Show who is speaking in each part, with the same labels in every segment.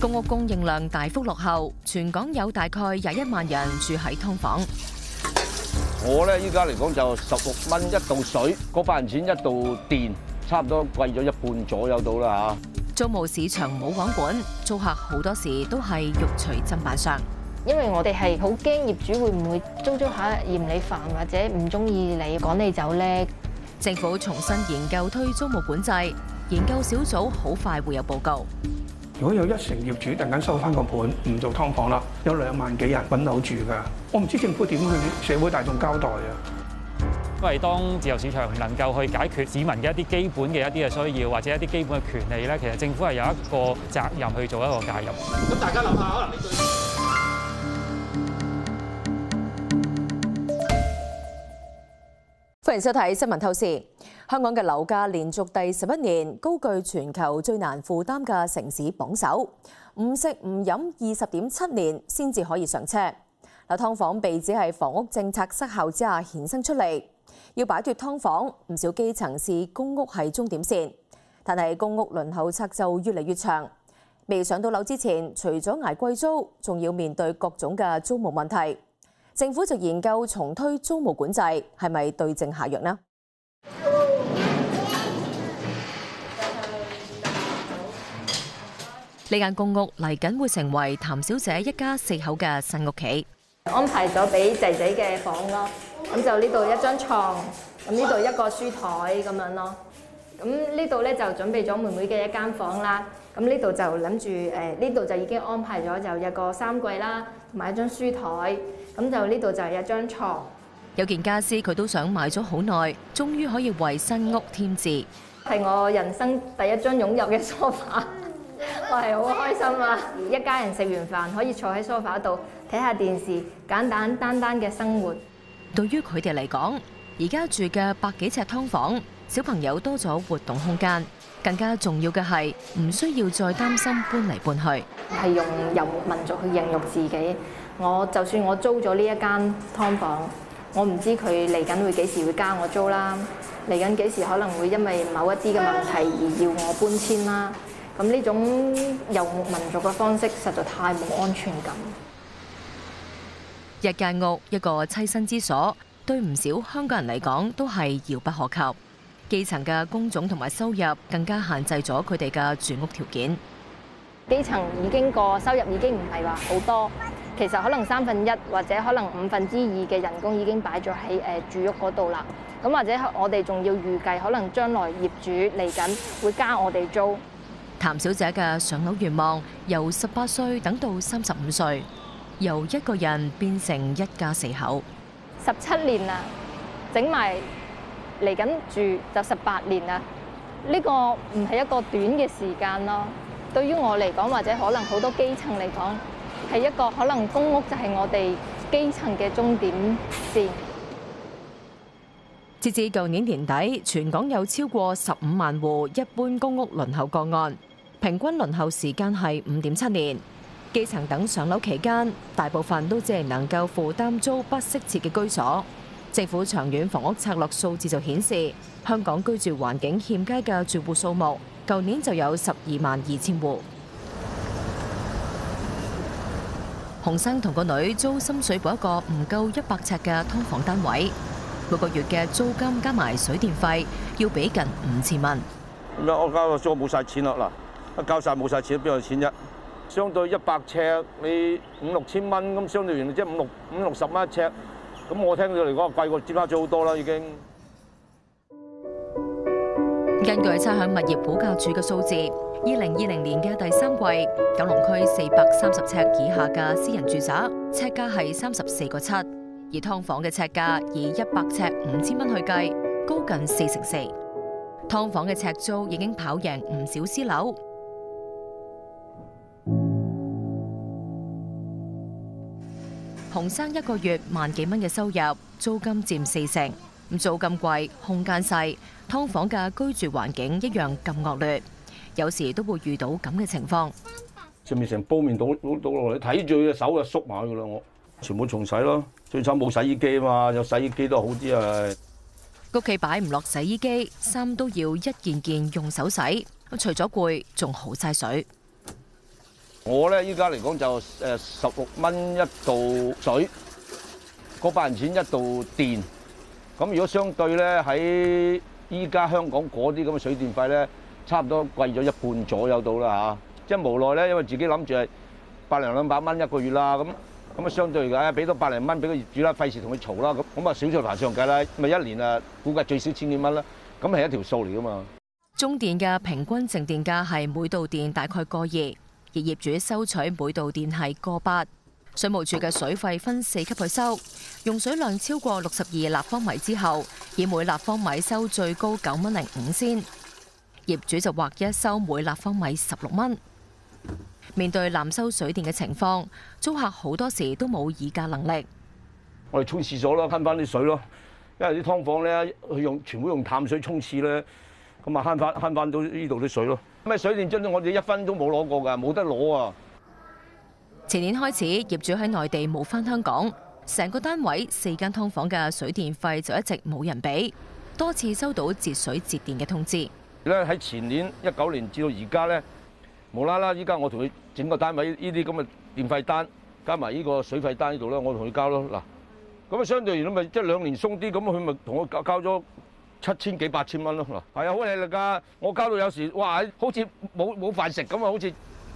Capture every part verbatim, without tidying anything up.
Speaker 1: 公屋供應量大幅落後，全港有大概廿一萬人住喺劏房。
Speaker 2: 我咧依家嚟講就十六蚊一度水，嗰百元錢一度電，差唔多貴咗一半左右到啦嚇。
Speaker 1: 租務市場冇網管，租客好多時都係肉隨砧板上。
Speaker 3: 因為我哋係好驚業主會唔會租租下嫌你煩或者唔中意你趕你走咧。
Speaker 1: 政府重新研究推租務管制，研究小組好快會有報告。
Speaker 4: 如果有一成業主突然間收翻個盤，唔做劏房啦，有兩萬幾人揾樓住㗎，我唔知政府點去社會大眾交代啊！
Speaker 5: 因為當自由市場能夠去解決市民嘅一啲基本嘅一啲嘅需要，或者一啲基本嘅權利咧，其實政府係有一個責任去做一個介入。
Speaker 6: 咁大家諗下，可能你對
Speaker 7: 歡迎收睇新聞透視。香港嘅樓價連續第十一年高居全球最難負擔嘅城市榜首，唔食唔飲二十點七年先至可以上車。嗱，劏房被指係房屋政策失效之下衍生出嚟，要擺脫劏房，唔少基層視公屋係終點線，但係公屋輪候冊就越嚟越長。未上到樓之前，除咗捱貴租，仲要面對各種嘅租務問題。政府就研究重推租務管制，係咪對症下藥呢？
Speaker 1: 呢間公屋嚟緊會成為譚小姐一家四口嘅新屋企。
Speaker 3: 安排咗俾仔仔嘅房咯，咁就呢度一張床，咁呢度一個書台咁樣咯。咁呢度咧就準備咗妹妹嘅一間房啦。咁呢度就諗住誒，呢度就已經安排咗就有個衫櫃啦，同埋一張書台。咁就呢度就係一張床。
Speaker 1: 有件家私佢都想買咗好耐，終於可以為新屋添置。
Speaker 3: 係我人生第一張擁有嘅梳化，我係好開心啊！一家人食完飯可以坐喺梳化度睇下電視，簡簡單單嘅生活。
Speaker 1: 對於佢哋嚟講，而家住嘅百幾尺劏房，小朋友多咗活動空間，更加重要嘅係唔需要再擔心搬嚟搬去。
Speaker 3: 係用遊牧民族去形容自己。我就算我租咗呢一間劏房，我唔知佢嚟緊會幾時會加我租啦，嚟緊幾時可能會因為某一啲嘅問題而要我搬遷啦。咁呢種遊牧民族嘅方式實在太冇安全感。
Speaker 1: 一間屋，一個棲身之所，對唔少香港人嚟講都係遙不可及。基層嘅工種同埋收入更加限制咗佢哋嘅住屋條件。
Speaker 3: 基層已經個收入已經唔係話好多，其實可能三分一或者可能五分之二嘅人工已經擺咗喺誒住屋嗰度啦。咁或者我哋仲要預計可能將來業主嚟緊會加我哋租。
Speaker 1: 譚小姐嘅上樓願望由十八歲等到三十五歲，由一個人變成一家四口。
Speaker 3: 十七年啦，整埋嚟緊住就十八年啦。呢個唔係一個短嘅時間咯。對於我嚟講，或者可能好多基層嚟講，係一個可能公屋就係我哋基層嘅終點線。
Speaker 1: 截至舊年年底，全港有超過十五萬戶一般公屋輪候個案，平均輪候時間係五點七年。基層等上樓期間，大部分都只係能夠負擔租不適切嘅居所。政府長遠房屋策略數字就顯示，香港居住環境欠佳嘅住戶數目，舊年就有十二萬二千戶。洪生同個女租深水埗一個唔夠一百尺嘅劏房單位，每個月嘅租金加埋水電費要俾近五千蚊。
Speaker 2: 咁樣我交個租冇晒錢啦，嗱，一交晒冇晒錢，邊有錢啫？相對一百尺你五六千蚊，咁相對完即係五六五六十蚊一尺，咁我聽到嚟講貴過尖沙咀好多啦，已經。
Speaker 1: 根據差餉物業估價署嘅數字，二零二零年嘅第三季，九龍區四百三十尺以下嘅私人住宅尺價係三十四個七，而劏房嘅尺價以一百尺五千蚊去計，高近四成四。劏房嘅尺租已經跑贏唔少私樓。洪生一個月萬幾蚊嘅收入，租金佔四成。咁租金貴，空間細，劏房嘅居住環境一樣咁惡劣，有時都會遇到咁嘅情況。
Speaker 2: 上面成煲麵倒倒倒落嚟，睇住佢隻手就縮埋㗎啦，我全部重洗咯。最慘冇洗衣機啊嘛，有洗衣機都好啲啊。
Speaker 1: 屋企擺唔落洗衣機，衫都要一件件用手洗，除咗攰，仲好嘥水。
Speaker 2: 我咧依家嚟講就誒十六蚊一度水，嗰百元錢一度電。咁如果相對咧喺依家香港嗰啲咁嘅水電費咧，差唔多貴咗一半左右到啦嚇。即係無奈咧，因為自己諗住係百零兩百蚊一個月啦，咁咁啊相對嚟講，俾多百零蚊俾個業主啦，費事同佢嘈啦，咁咁啊少數排上計啦，咪一年啊估計最少千幾蚊啦，咁係一條數嚟噶嘛。
Speaker 1: 中電嘅平均淨電價係每度電大概個二，而業主收取每度電係個八。水務署嘅水費分四級去收，用水量超過六十二立方米之後，以每立方米收最高九蚊零五仙。業主就劃一收每立方米十六蚊。面對濫收水電嘅情況，租客好多時都冇議價能力。
Speaker 2: 我哋沖廁所咯，慳翻啲水咯，因為啲劏房咧，佢用全部用淡水沖廁咧。咁啊慳翻慳翻到呢度啲水咯。咁啊水電樽我哋一分都冇攞過㗎，冇得攞啊！
Speaker 1: 前年開始，業主喺內地冇返香港，成個單位四間劏房嘅水電費就一直冇人俾，多次收到節水節電嘅通知。
Speaker 2: 咧喺前年一九年至到而家咧，無啦啦依家我同佢整個單位呢啲咁嘅電費單，加埋呢個水費單呢度咧，我同佢交咯。嗱，咁啊相對嚟講咪即係兩年鬆啲，咁佢咪同我交交咗七千幾八千蚊咯，係啊，好氣力㗎！我交到有時，哇，好似冇冇飯食咁啊，好似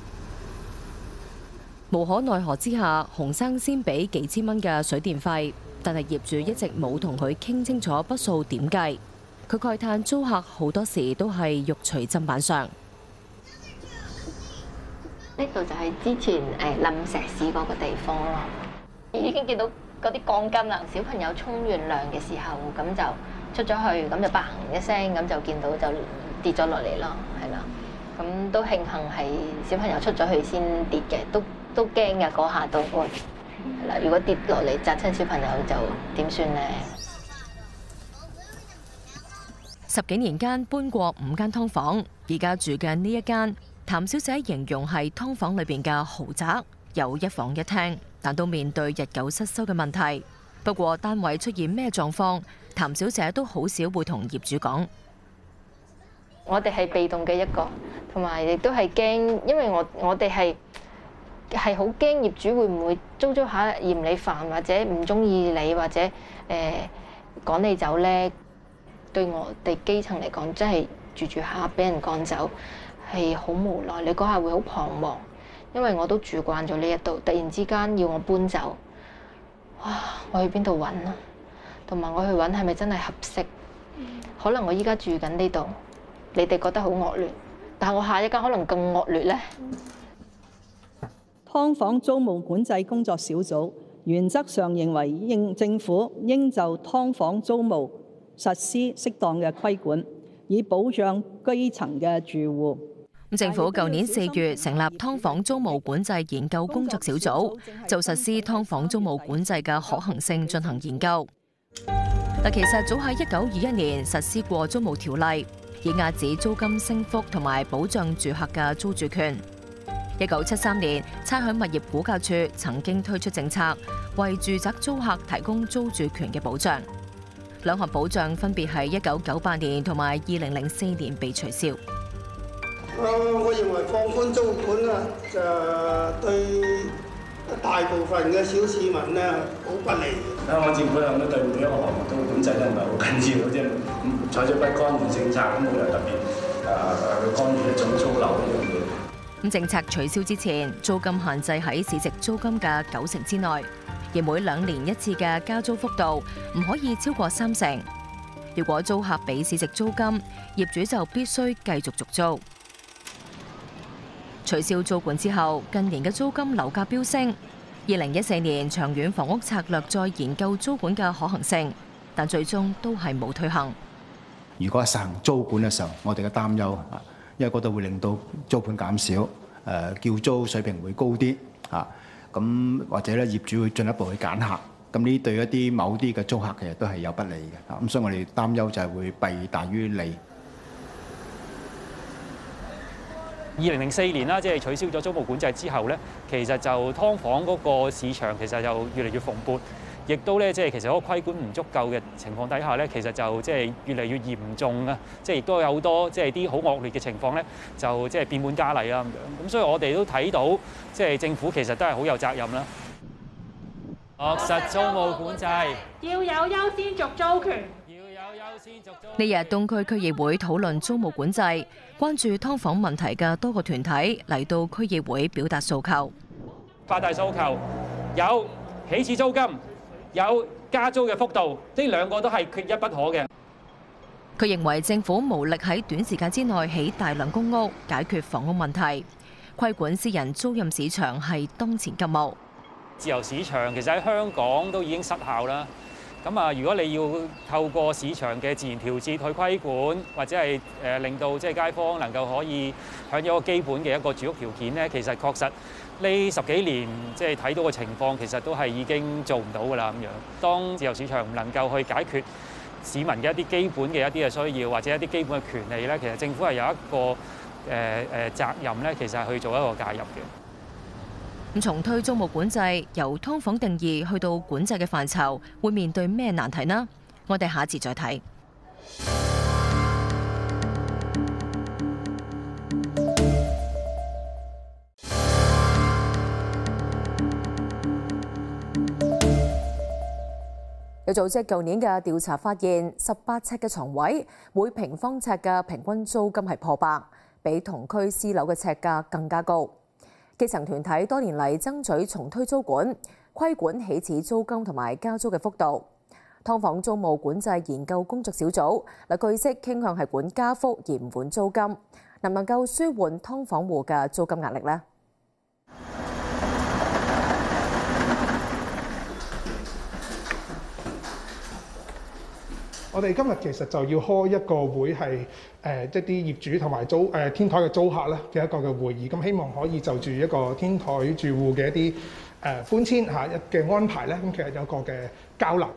Speaker 1: 無可奈何之下，洪生先俾幾千蚊嘅水電費，但係業主一直冇同佢傾清楚筆數點計。佢慨嘆租客好多時都係肉隨砧板上。
Speaker 3: 呢度就係之前誒冧石屎嗰個地方咯，已經見到嗰啲鋼筋啦。小朋友沖完涼嘅時候，咁就出咗去，咁就嘭一聲，咁就見到就跌咗落嚟咯，係啦。咁都慶幸係小朋友出咗去先跌嘅，都都驚嘅嗰下都會係啦。如果跌落嚟砸親小朋友就點算呢？
Speaker 1: 十幾年間搬過五間劏房，而家住嘅呢一間，譚小姐形容係劏房裏邊嘅豪宅，有一房一廳，但都面對日久失修嘅問題。不過單位出現咩狀況，譚小姐都好少會同業主講。
Speaker 3: 我哋係被動嘅一個，同埋亦都係驚，因為我我哋係係好驚業主會唔會租租下嫌你煩，或者唔中意你，或者誒趕你走呢？對我哋基層嚟講，真係住住下俾人趕走，係好無奈。你嗰下會好彷徨，因為我都住慣咗呢一度，突然之間要我搬走，哇！我去邊度揾啊？同埋我去揾係咪真係合適？可能我依家住緊呢度，你哋覺得好惡劣，但係我下一間可能更惡劣呢。
Speaker 8: 劏房租務管制工作小組原則上認為，應政府應就劏房租務實施適當嘅規管，以保障基層嘅住戶。
Speaker 1: 政府舊年四月成立劏房租務管制研究工作小組，就實施劏房租務管制嘅可行性進行研究。但其實早喺一九二一年實施過租務條例，以壓止租金升幅同埋保障住客嘅租住權。一九七三年，差餉物業估價署曾經推出政策，為住宅租客提供租住權嘅保障。兩項保障分別係一九九八年同埋二零零四年被取消。
Speaker 9: 我認為放寬租管啊，就對大部分嘅小市民咧好不利。
Speaker 10: 香港政府有冇對每一個行業都管制得唔係好緊要，即係採取不干預政策，咁冇人特別誒去干預一種租樓呢樣嘢。
Speaker 1: 咁政策取消之前，租金限制喺市值租金嘅九成之內，而每兩年一次嘅加租幅度唔可以超過三成。如果租客俾市值租金，業主就必須繼續續租。取消租管之後，近年嘅租金樓價飆升。二零一四年長遠房屋策略再研究租管嘅可行性，但最終都係冇推行。
Speaker 11: 如果係實行租管嘅時候，我哋嘅擔憂啊，因為嗰度會令到租盤減少，誒叫租水平會高啲啊，咁或者咧業主會進一步去揀客，咁呢對一啲某啲嘅租客其實都係有不利嘅，咁所以我哋擔憂就係會弊大於利。
Speaker 5: 二零零四年啦，即係取消咗租務管制之後咧，其實就劏房嗰個市場其實就越嚟越蓬勃。 亦都咧即係其實嗰個規管唔足夠嘅情況底下咧，其實就即係越嚟越嚴重啊！即係亦都有好多即係啲好惡劣嘅情況咧，就即係變本加厲啦咁樣。咁所以我哋都睇到，即係政府其實都係好有責任啦。落實租務管制，
Speaker 12: 要有優先續租權。
Speaker 1: 呢日東區區議會討論租務管制，關注劏房問題嘅多個團體嚟到區議會表達訴求。
Speaker 5: 八大訴求有起始租金，有加租嘅幅度，呢兩個都係缺一不可嘅。
Speaker 1: 佢認為政府無力喺短時間之內起大量公屋，解決房屋問題，規管私人租賃市場係當前急務。
Speaker 5: 自由市場其實喺香港都已經失效啦。咁啊，如果你要透過市場嘅自然調節去規管，或者係誒令到即係街坊能夠可以享有一個基本嘅一個住屋條件咧，其實確實呢十幾年即係睇到嘅情況，其實都係已經做唔到㗎啦咁樣。當自由市場唔能夠去解決市民嘅一啲基本嘅一啲嘅需要，或者一啲基本嘅權利咧，其實政府係有一個誒誒責任咧，其實係去做一個介入嘅。
Speaker 1: 咁重推租務管制，由劏房定義去到管制嘅範疇，會面對咩難題呢？我哋下一節再睇。有組織舊年嘅調查發現，十八尺嘅床位，每平方尺嘅平均租金係破百，比同區私樓嘅尺價更加高。基層團體多年嚟爭取重推租管，規管起始租金同埋加租嘅幅度。劏房租務管制研究工作小組嗱，據悉傾向係管加幅而唔管租金，能唔能夠舒緩劏房戶嘅租金壓力呢？
Speaker 6: 我哋今日其實就要開一個會，係誒一啲業主同埋租誒、呃、天台嘅租客咧嘅一個嘅會議，咁希望可以就住一個天台住戶嘅一啲誒、呃、搬遷嚇嘅安排咧，咁其實有個嘅交流。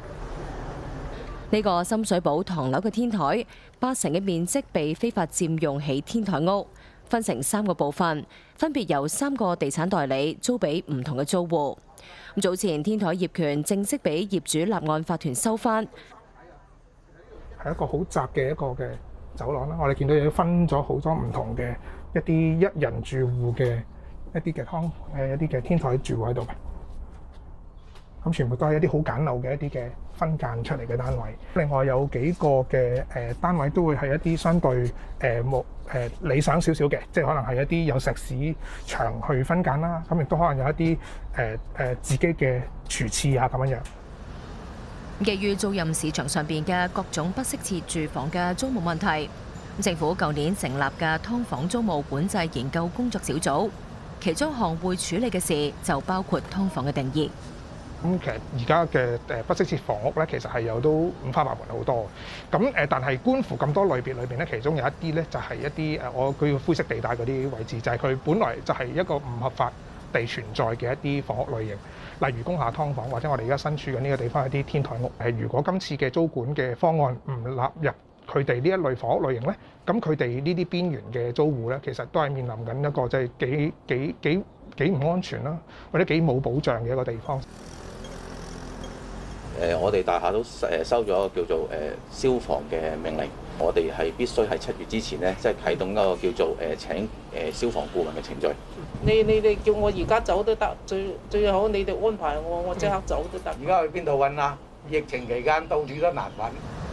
Speaker 1: 呢個深水埗唐樓嘅天台，八成嘅面積被非法佔用起天台屋，分成三個部分，分別由三個地產代理租俾唔同嘅租戶。咁早前天台業權正式俾業主立案法團收返。
Speaker 6: 係一個好窄嘅一個嘅走廊啦，我哋見到有分咗好多唔同嘅一啲一人住戶嘅一啲嘅劏誒一啲嘅天台住戶喺度嘅，咁全部都係一啲好簡陋嘅一啲嘅分間出嚟嘅單位。另外有幾個嘅誒單位都會係一啲相對誒冇誒理想少少嘅，即係可能係一啲有石屎牆去分間啦，咁亦都可能有一啲誒誒自己嘅廚廁啊咁樣樣。
Speaker 1: 基於租賃市場上邊嘅各種不適切住房嘅租務問題，政府舊年成立嘅劏房租務管制研究工作小組，其中一項會處理嘅事就包括劏房嘅定義。
Speaker 6: 咁其實而家嘅誒不適切房屋咧，其實係有都五花八門好多。咁誒，但係觀乎咁多類別裏邊咧，其中有一啲咧就係一啲誒我叫灰色地帶嗰啲位置，就係佢本來就係一個唔合法地存在嘅一啲房屋類型。例如工廈劏房，或者我哋而家身處緊呢個地方一啲天台屋。誒，如果今次嘅租管嘅方案唔納入佢哋呢一類房屋類型咧，咁佢哋呢啲邊緣嘅租戶咧，其實都係面臨緊一個即係幾幾幾幾唔安全啦，或者幾冇保障嘅一個地方。
Speaker 13: 誒，我哋大廈都誒收咗叫做誒消防嘅命令，我哋係必須喺七月之前咧，即係啟動一個叫做誒請誒消防顧問嘅程序。
Speaker 14: 你你哋叫我而家走都得，最最好你哋安排我，我即刻走都得。
Speaker 15: 而家去邊度揾啊？疫情期間到處都難揾。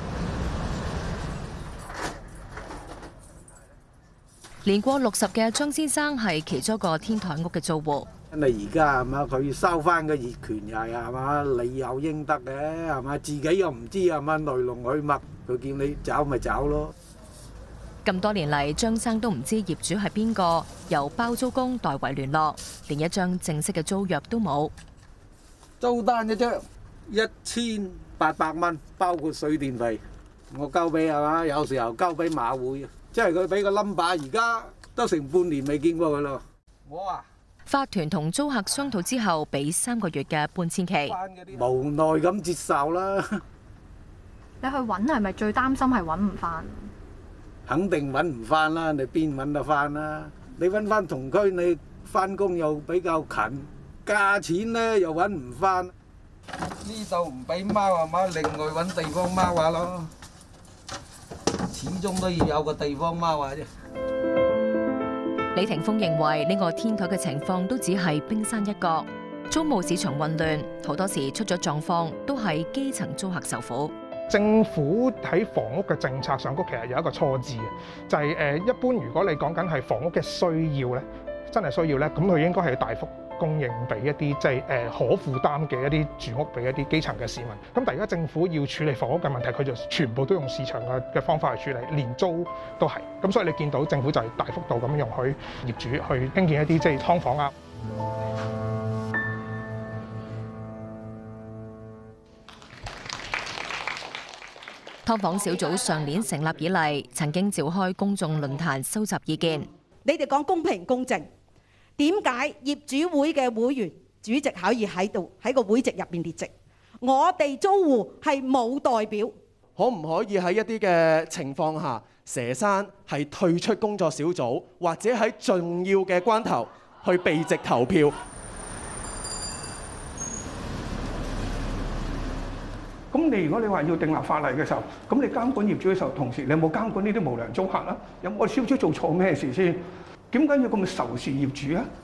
Speaker 1: 年過六十嘅張先生係其中一個天台屋嘅租戶。
Speaker 15: 因為而家係嘛，佢收翻個業權又係係嘛，你有應得嘅係嘛，自己又唔知係嘛來龍去脈，佢叫你走咪走咯。
Speaker 1: 咁多年嚟，張生都唔知業主係邊個，由包租公代為聯絡，連一張正式嘅租約都冇。
Speaker 15: 租單一張一千八百蚊，包括水電費，我交俾係嘛，有時候交俾馬會，即係佢俾個 number，而家都成半年未見過佢咯。我啊，
Speaker 1: 法團同租客商討之後，俾三個月嘅搬遷期，
Speaker 15: 無奈咁接受啦。
Speaker 16: 你去揾係咪最擔心係揾唔翻？
Speaker 15: 肯定揾唔翻啦，你邊揾得翻啦？你揾翻同區，你翻工又比較近，價錢咧又揾唔翻， 呢度唔俾貓係嘛，另外揾地方貓下咯。始終都要有個地方貓下啫。
Speaker 1: 李霆鋒認為呢個天台嘅情況都只係冰山一角，租務市場混亂，好多時出咗狀況都係基層租客受苦。
Speaker 6: 政府喺房屋嘅政策上，其實有一個錯字嘅，就係誒一般如果你講緊係房屋嘅需要咧，真係需要咧，咁佢應該係大幅供應俾一啲即係誒可負擔嘅一啲住屋俾一啲基層嘅市民。咁但係而家政府要處理房屋嘅問題，佢就全部都用市場嘅嘅方法去處理，連租都係。咁所以你見到政府就係大幅度咁容許業主去興建一啲即係劏房啊。
Speaker 1: 劏房小組上年成立以嚟，曾經召開公眾論壇收集意見。
Speaker 17: 你哋講公平公正，點解業主會嘅會員主席可以喺度喺個會籍入邊列席？我哋租戶係冇代表。
Speaker 18: 可唔可以喺一啲嘅情況下，佘山係退出工作小組，或者喺重要嘅關頭去避席投票？
Speaker 4: 咁你如果你話要訂立法例嘅時候，咁你監管業主嘅時候，同時你有冇監管呢啲無良租客啦？有冇小組做錯咩事先？點解要咁仇視業主啊？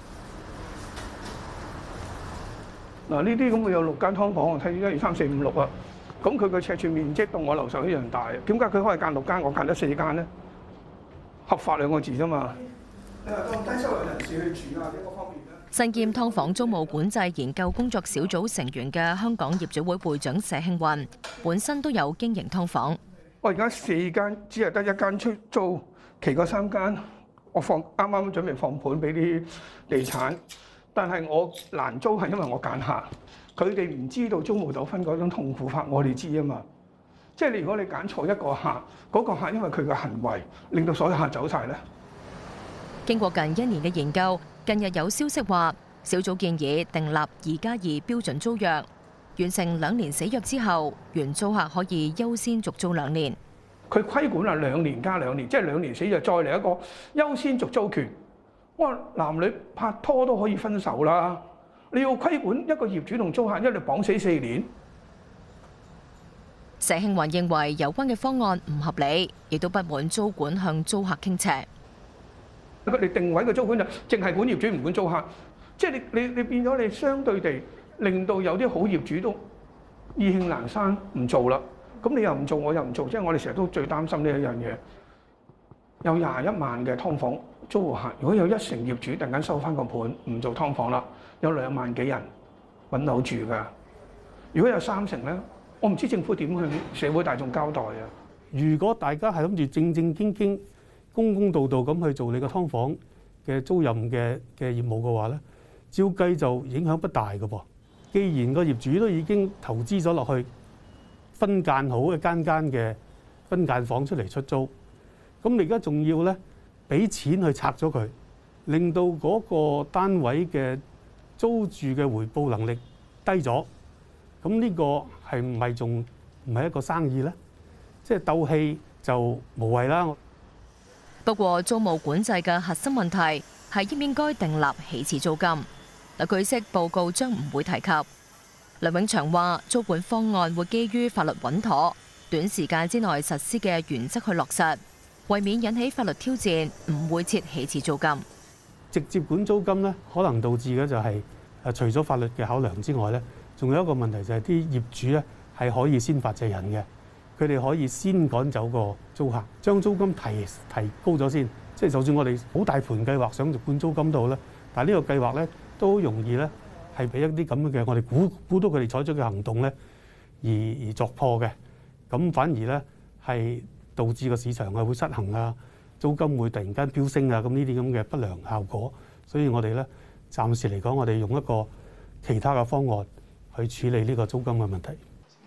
Speaker 4: 嗱，呢啲咁會有六間劏房，我睇一二三四五六啊。咁佢個尺寸面積同我樓上一樣大，點解佢可以間六間，我間得四間咧？合法兩個字啫嘛。你話當低收入人士去住啊，呢個方面咧？
Speaker 1: 身兼劏房租務管制研究工作小組成員嘅香港業主會會長佘慶雲，本身都有經營劏房。
Speaker 4: 我而家四間，只係得一間出租，其嗰三間我放啱啱準備放盤俾啲地產，但係我難租係因為我揀客，佢哋唔知道租務糾紛嗰種痛苦法，我哋知啊嘛。即係你如果你揀錯一個客，嗰個客因為佢嘅行為令到所有客走晒咧。
Speaker 1: 經過近一年嘅研究，近日有消息話，小組建議訂立二加二標準租約，完成兩年死約之後，原租客可以優先續租兩年。
Speaker 4: 佢規管係兩年加兩年，即係兩年死約再嚟一個優先續租權。哇，男女拍拖都可以分手啦，你要規管一個業主同租客一律綁死四年？
Speaker 1: 佘慶雲認為有關嘅方案唔合理，亦都不滿租管向租客傾斜。
Speaker 4: 佢哋定位嘅租管就淨係管業主唔管租客，即係你你你變咗你相對地令到有啲好業主都意興闌珊唔做啦。咁你又唔做，我又唔做，即係我哋成日都最擔心呢一樣嘢。有廿一萬嘅劏房租戶客，如果有一成業主突然間收翻個盤唔做劏房啦，有兩萬幾人揾樓住㗎。如果有三成咧，我唔知政府點向社會大眾交代啊！
Speaker 19: 如果大家係諗住正正經經、公公道道咁去做你個劏房嘅租賃嘅嘅業務嘅話咧，照計就影響不大嘅噃。既然個業主都已經投資咗落去，分間好一間間嘅分間房出嚟出租，咁你而家仲要咧俾錢去拆咗佢，令到嗰個單位嘅租住嘅回報能力低咗，咁呢個係唔係仲唔係一個生意咧？即係鬥氣就無謂啦。
Speaker 1: 不過租務管制嘅核心問題係應唔應該訂立起始租金。嗱，據悉報告將唔會提及。梁永祥話：租管方案會基於法律穩妥、短時間之內實施嘅原則去落實，為免引起法律挑戰，唔會設起始租金。
Speaker 19: 直接管租金咧，可能導致嘅就係誒除咗法律嘅考量之外咧，仲有一個問題就係啲業主咧係可以先發制人嘅，佢哋可以先趕走個租客，將租金提提高咗先。即係就算我哋好大盤計劃想管租金都好啦，但係呢個計劃咧都好容易咧係俾一啲咁嘅我哋估估到佢哋採取嘅行動咧而而作破嘅，咁反而咧係導致個市場係會失衡啊，租金會突然間飆升啊，咁呢啲咁嘅不良效果。所以我哋咧暫時嚟講，我哋用一個其他嘅方案去處理呢個租金嘅問題。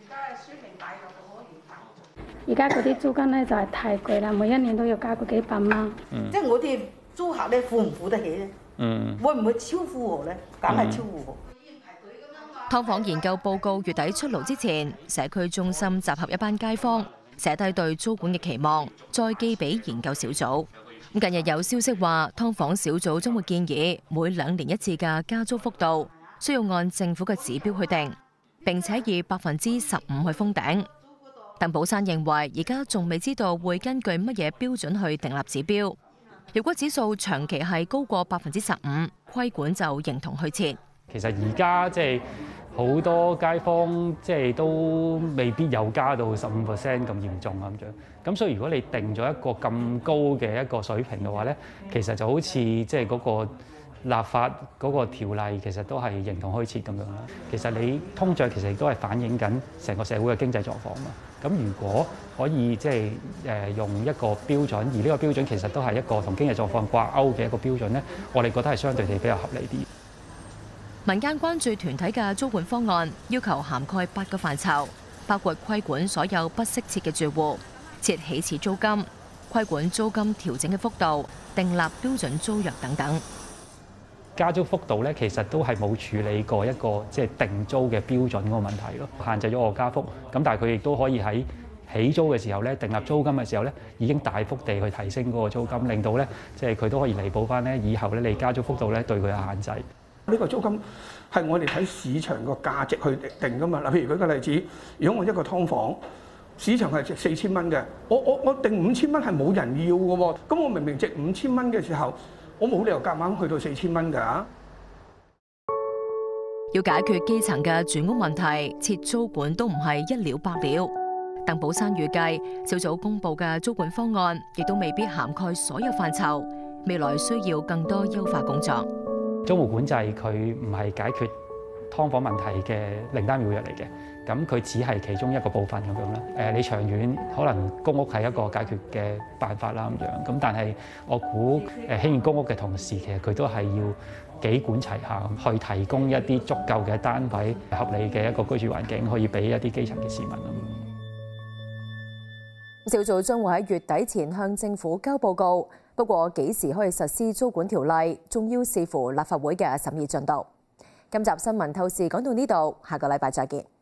Speaker 20: 而家嗰啲租金咧就係太貴啦，每一年都要加個幾百蚊。
Speaker 21: 嗯、即係我哋租客咧付唔付得起咧？嗯，會唔會超負荷咧？梗係超負荷。
Speaker 1: 劏房研究報告月底出爐之前，社區中心集合一班街坊，寫低對租管嘅期望，再寄俾研究小組。近日有消息話，劏房小組將會建議每兩年一次嘅加租幅度，需要按政府嘅指標去定。 並且以百分之十五去封頂。鄧寶山認為，而家仲未知道會根據乜嘢標準去訂立指標。如果指數長期係高過百分之十五，規管就認同去設。
Speaker 5: 其實而家即係好多街坊即係都未必有加到十五 percent 咁嚴重咁樣。咁所以如果你定咗一個咁高嘅一個水平嘅話咧，其實就好似即係嗰個立法嗰個條例其實都係形同虛設咁樣啦。其實你通脹其實亦都係反映緊成個社會嘅經濟狀況嘛。咁如果可以即係誒用一個標準，而呢個標準其實都係一個同經濟狀況掛鈎嘅一個標準咧，我哋覺得係相對地比較合理啲。
Speaker 1: 民間關注團體嘅租管方案要求涵蓋八個範疇，包括規管所有不適切嘅住戶、設起始租金、規管租金調整嘅幅度、訂立標準租約等等。
Speaker 5: 加租幅度咧，其實都係冇處理過一個即係定租嘅標準嗰個問題咯，限制咗我加幅。咁但係佢亦都可以喺起租嘅時候咧，訂立租金嘅時候咧，已經大幅地去提升嗰個租金，令到咧即係佢都可以彌補翻咧以後咧你加租幅度咧對佢嘅限制。
Speaker 4: 呢個租金係我哋睇市場個價值去定㗎嘛。嗱，譬如舉個例子，如果我一個劏房市場係值四千蚊嘅，我我我定五千蚊係冇人要嘅喎。咁我明明值五千蚊嘅時候，我冇理由夾硬去到四千蚊㗎。
Speaker 1: 要解決基層嘅住屋問題，設租管都唔係一了百了。鄧寶山預計，小組公佈嘅租管方案亦都未必涵蓋所有範疇，未來需要更多優化工作。
Speaker 5: 租務管制佢唔係解決劏房問題嘅靈丹妙藥嚟嘅，咁佢只係其中一個部分咁樣啦。誒，你長遠可能公屋係一個解決嘅辦法啦咁樣，咁但係我估誒興建公屋嘅同時，其實佢都係要幾管齊下，去提供一啲足夠嘅單位、合理嘅一個居住環境，可以俾一啲基層嘅市民咯。
Speaker 1: 小組將會喺月底前向政府交報告，不過幾時可以實施租管條例，仲要視乎立法會嘅審議進度。今集新聞透視講到呢度，下個禮拜再見。